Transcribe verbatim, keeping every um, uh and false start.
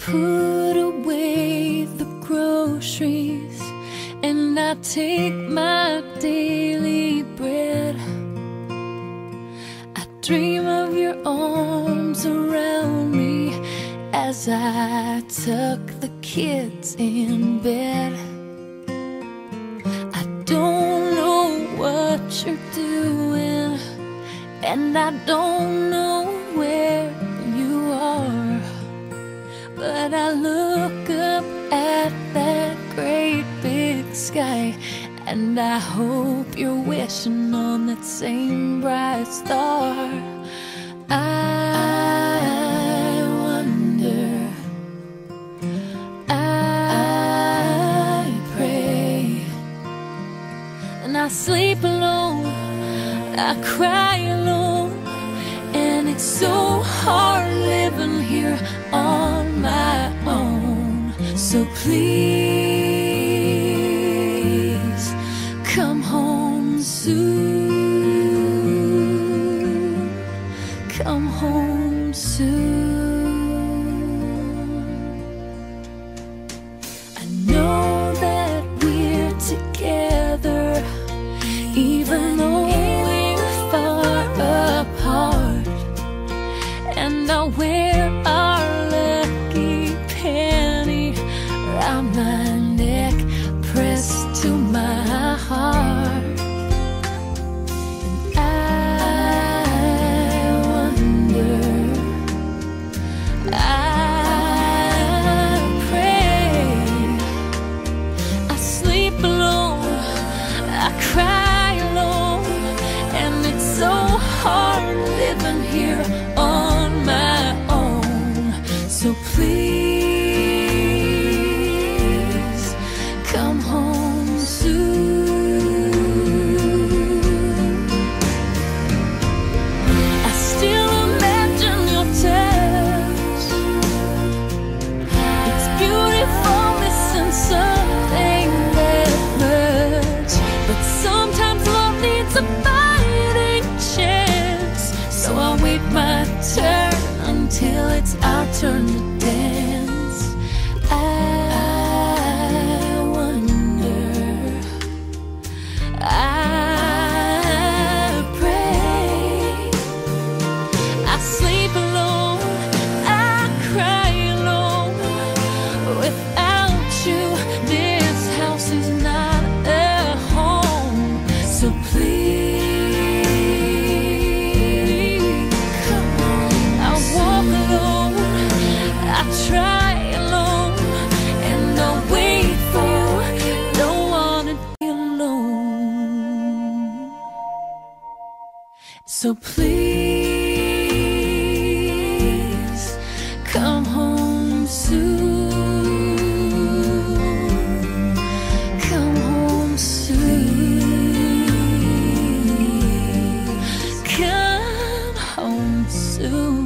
put away the groceries and I take my daily bread. I dream of your arms around me as I tuck the kids in bed. I don't know what you're doing, and I don't know where you are, but I look up at that great big sky, and I hope you're wishing on that same bright star. I wonder, I pray, and I sleep alone, I cry alone, and it's so hard living here on my own. So please come home soon, come home soon. I know that we're together, even though we're far apart, and I'll wear our lucky penny round my neck, pressed to my heart. And I wonder, I pray, I sleep alone, I cry alone, and it's so hard living here on my own. So please come home soon. I still imagine your touch. It's beautiful missing something that much, but sometimes love needs a fighting chance. So I'll wait my turn until it's our turn to dance. I wonder, I pray, I sleep alone, I cry alone. Without you, this house is not a home. So please come on. I walk alone, I try alone, and I'll wait for you. Don't wanna be alone. So please come home soon, come home soon, come home soon.